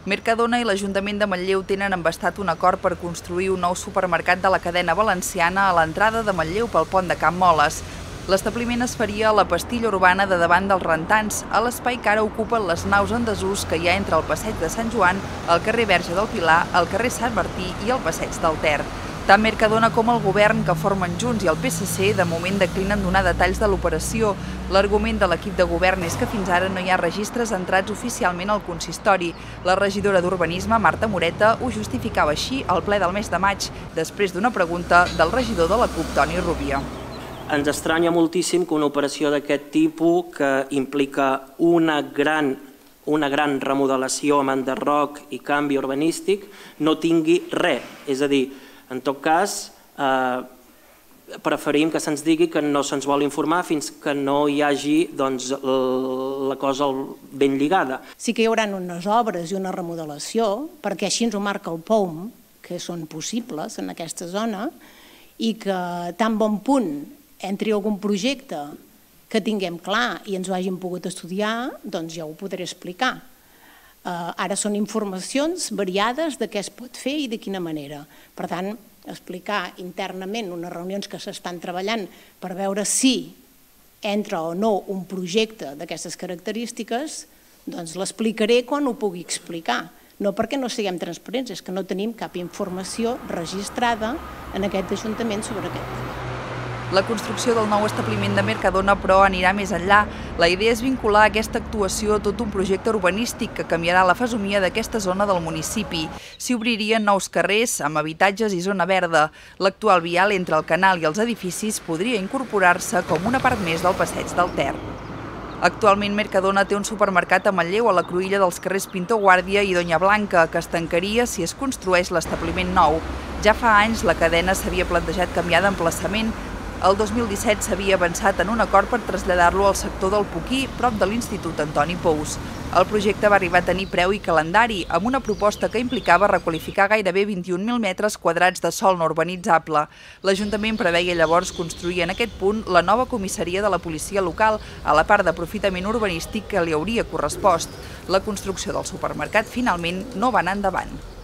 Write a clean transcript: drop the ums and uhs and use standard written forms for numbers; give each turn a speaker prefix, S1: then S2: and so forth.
S1: Mercadona i l'Ajuntament de Manlleu tenen embastat un acord per construir un nou supermercat de la cadena valenciana a l'entrada de Manlleu pel pont de Can Moles. L'establiment es faria a la pastilla urbana de davant dels Rentants, a l'espai que ara ocupen les naus en desús que hi ha entre el passeig de Sant Joan, el carrer Verge del Pilar, el carrer Sant Martí i el passeig del Ter. Tant Mercadona com el govern, que formen Junts i el PSC, de moment declinen donar detalls de l'operació. L'argument de l'equip de govern és que fins ara no hi ha registres entrats oficialment al consistori. La regidora d'Urbanisme, Marta Moreta, ho justificava així al ple del mes de maig, després d'una pregunta del regidor de la CUP, Toni Rubia.
S2: Ens estranya moltíssim que una operació d'aquest tipus, que implica una gran remodelació amb enderroc i canvi urbanístic, no tingui res. És a dir, en tot cas, preferim que se'ns digui que no se'ns vol informar fins que no hi hagi la cosa ben lligada.
S3: Sí que hi haurà unes obres i una remodelació, perquè així ens ho marca el POUM, que són possibles en aquesta zona, i que tan bon punt entri algun projecte que tinguem clar i ens ho hagin pogut estudiar, doncs ja ho podré explicar. Ara són informacions variades de què es pot fer i de quina manera. Per tant, explicar internament unes reunions que s'estan treballant per veure si entra o no un projecte d'aquestes característiques, doncs l'explicaré quan ho pugui explicar. No perquè no siguem transparents, és que no tenim cap informació registrada en aquest Ajuntament sobre aquest tema.
S1: La construcció del nou establiment de Mercadona, però, anirà més enllà. La idea és vincular aquesta actuació a tot un projecte urbanístic que canviarà la fesomia d'aquesta zona del municipi. S'hi obririen nous carrers amb habitatges i zona verda. L'actual vial entre el canal i els edificis podria incorporar-se com una part més del passeig del Ter. Actualment Mercadona té un supermercat a Manlleu a la cruïlla dels carrers Pintor Guàrdia i Doña Blanca, que es tancaria si es construeix l'establiment nou. Ja fa anys la cadena s'havia plantejat canviar d'emplaçament. El 2017 s'havia avançat en un acord per traslladar-lo al sector del Poquí, prop de l'Institut Antoni Pous. El projecte va arribar a tenir preu i calendari, amb una proposta que implicava requalificar gairebé 21.000 metres quadrats de sòl no urbanitzable. L'Ajuntament preveia llavors construir en aquest punt la nova comissaria de la policia local, a la part d'aprofitament urbanístic que li hauria correspost. La construcció del supermercat finalment no va anar endavant.